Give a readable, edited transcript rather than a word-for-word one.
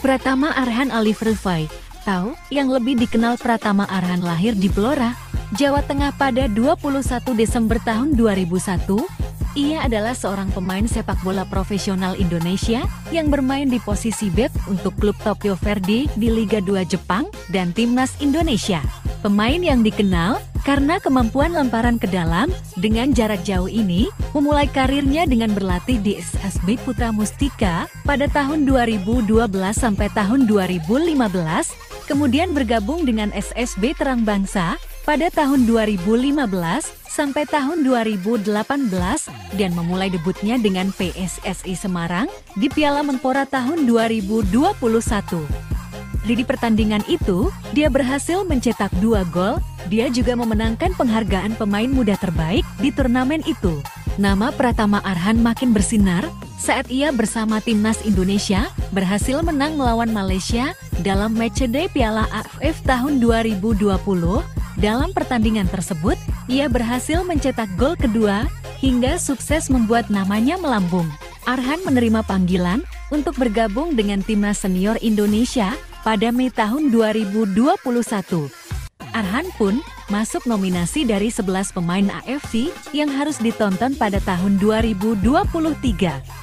Pratama Arhan Oliver Vai, tahu, yang lebih dikenal Pratama Arhan lahir di Blora, Jawa Tengah pada 21 Desember tahun 2001. Ia adalah seorang pemain sepak bola profesional Indonesia yang bermain di posisi bek untuk klub Tokyo Verdy di Liga 2 Jepang dan Timnas Indonesia. Pemain yang dikenal karena kemampuan lemparan ke dalam dengan jarak jauh ini, memulai karirnya dengan berlatih di SSB Putra Mustika pada tahun 2012 sampai tahun 2015, kemudian bergabung dengan SSB Terang Bangsa pada tahun 2015 sampai tahun 2018 dan memulai debutnya dengan PSSI Semarang di Piala Menpora tahun 2021. Di pertandingan itu, dia berhasil mencetak 2 gol. Dia juga memenangkan penghargaan pemain muda terbaik di turnamen itu. Nama Pratama Arhan makin bersinar saat ia bersama Timnas Indonesia berhasil menang melawan Malaysia dalam matchday Piala AFF tahun 2020. Dalam pertandingan tersebut, ia berhasil mencetak gol kedua hingga sukses membuat namanya melambung. Arhan menerima panggilan untuk bergabung dengan Timnas Senior Indonesia pada Mei tahun 2021. Arhan pun masuk nominasi dari 11 pemain AFC yang harus ditonton pada tahun 2023.